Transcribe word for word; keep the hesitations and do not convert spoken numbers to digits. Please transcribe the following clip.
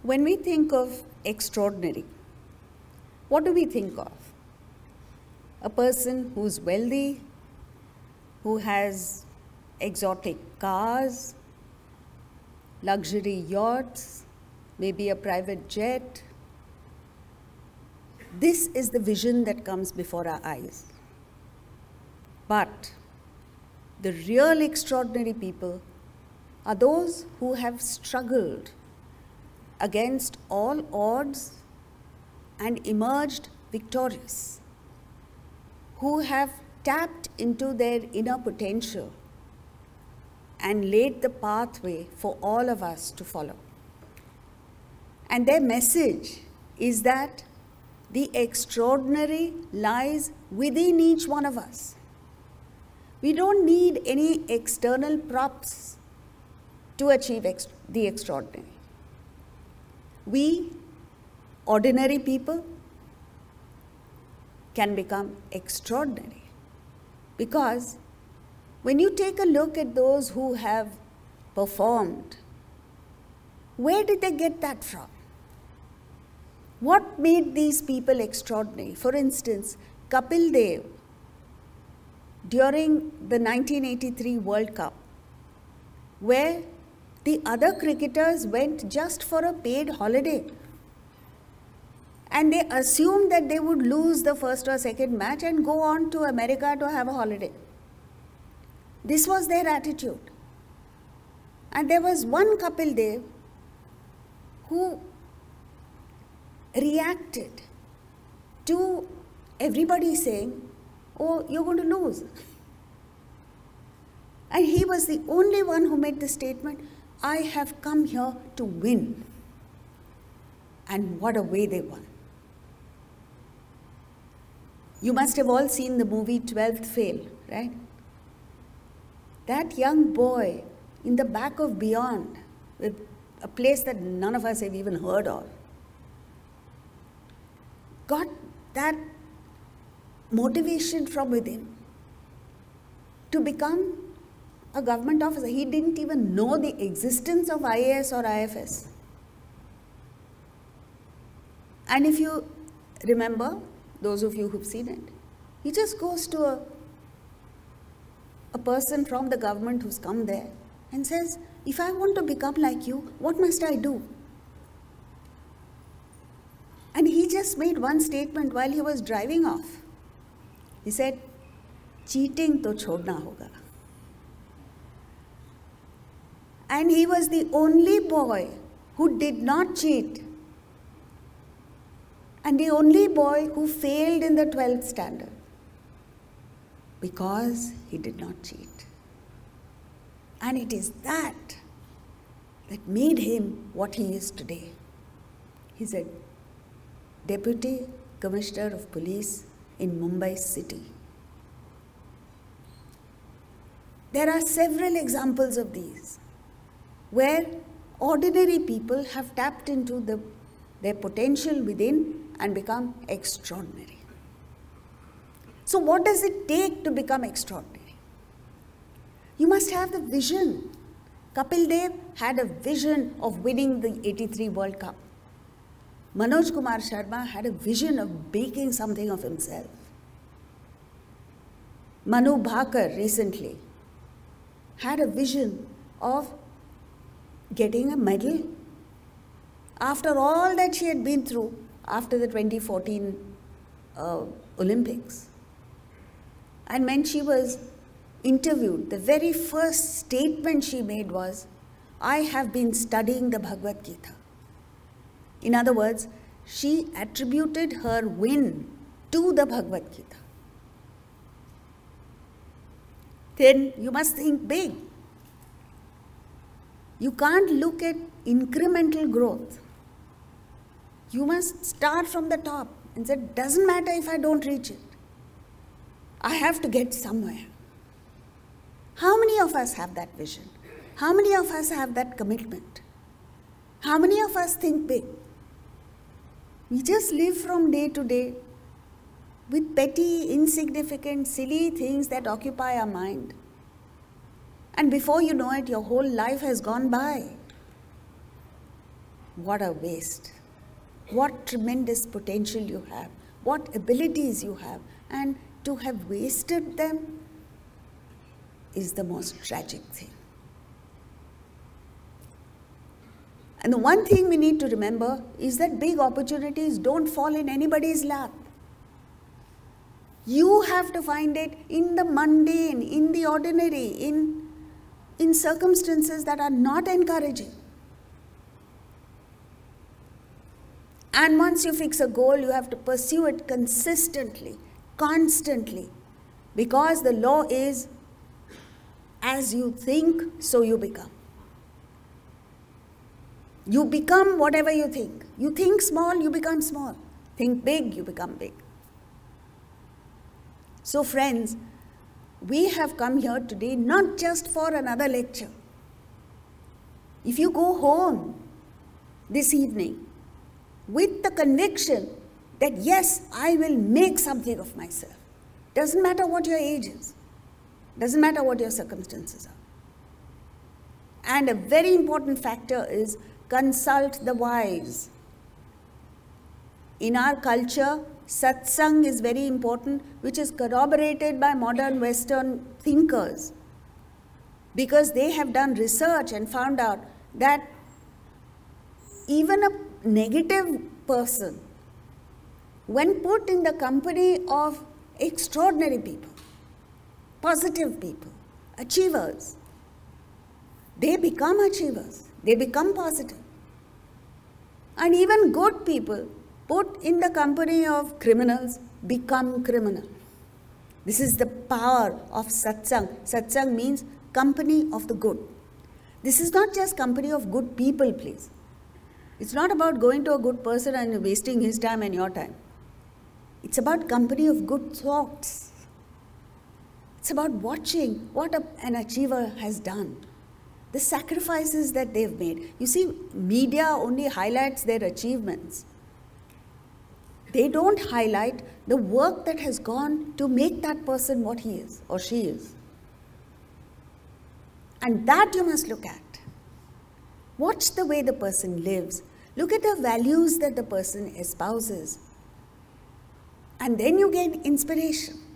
When we think of extraordinary, what do we think of? A person who's wealthy, who has exotic cars, luxury yachts, maybe a private jet. This is the vision that comes before our eyes. But the real extraordinary people are those who have struggled against all odds and emerged victorious, who have tapped into their inner potential and laid the pathway for all of us to follow. And their message is that the extraordinary lies within each one of us. We don't need any external props to achieve ex- the extraordinary. We, ordinary people, can become extraordinary. Because when you take a look at those who have performed, where did they get that from? What made these people extraordinary? For instance, Kapil Dev, during the nineteen eighty-three World Cup, where the other cricketers went just for a paid holiday. And they assumed that they would lose the first or second match and go on to America to have a holiday. This was their attitude. And there was one Kapil Dev who reacted to everybody saying, "Oh, you're going to lose." And he was the only one who made the statement, "I have come here to win." And what a way they won. You must have all seen the movie twelfth Fail, right? That young boy in the back of Beyond, with a place that none of us have even heard of, got that motivation from within to become a government officer. He didn't even know the existence of I A S or I F S. And if you remember, those of you who've seen it, he just goes to a, a person from the government who's come there and says, "If I want to become like you, what must I do?" And he just made one statement while he was driving off. He said, "Cheating to chodna hoga." And he was the only boy who did not cheat. And the only boy who failed in the twelfth standard. Because he did not cheat. And it is that that made him what he is today. He's a Deputy Commissioner of Police in Mumbai city. There are several examples of these, where ordinary people have tapped into the, their potential within and become extraordinary. So what does it take to become extraordinary? You must have the vision. Kapil Dev had a vision of winning the eighty-three World Cup. Manoj Kumar Sharma had a vision of making something of himself. Manu Bhaker recently had a vision of getting a medal after all that she had been through after the twenty fourteen uh, Olympics. And when she was interviewed, the very first statement she made was, "I have been studying the Bhagavad Gita." In other words, she attributed her win to the Bhagavad Gita. Then you must think big. You can't look at incremental growth. You must start from the top and say, doesn't matter if I don't reach it. I have to get somewhere. How many of us have that vision? How many of us have that commitment? How many of us think big? We just live from day to day with petty, insignificant, silly things that occupy our mind. And before you know it, your whole life has gone by. What a waste. What tremendous potential you have, what abilities you have, and to have wasted them is the most tragic thing. And the one thing we need to remember is that big opportunities don't fall in anybody's lap. You have to find it in the mundane, in the ordinary, in, in circumstances that are not encouraging. And once you fix a goal, you have to pursue it consistently, constantly, because the law is, as you think, so you become. You become whatever you think. You think small, you become small. Think big, you become big. So friends, we have come here today not just for another lecture. If you go home this evening with the conviction that yes, I will make something of myself. Doesn't matter what your age is. Doesn't matter what your circumstances are. And a very important factor is consult the wise. In our culture, satsang is very important, which is corroborated by modern Western thinkers, because they have done research and found out that even a negative person, when put in the company of extraordinary people, positive people, achievers, they become achievers, they become positive. And even good people put in the company of criminals become criminal. This is the power of satsang. Satsang means company of the good. This is not just company of good people, please. It's not about going to a good person and wasting his time and your time. It's about company of good thoughts. It's about watching what a, an achiever has done, the sacrifices that they've made. You see, media only highlights their achievements. They don't highlight the work that has gone to make that person what he is or she is. And that you must look at. Watch the way the person lives. Look at the values that the person espouses. And then you gain inspiration.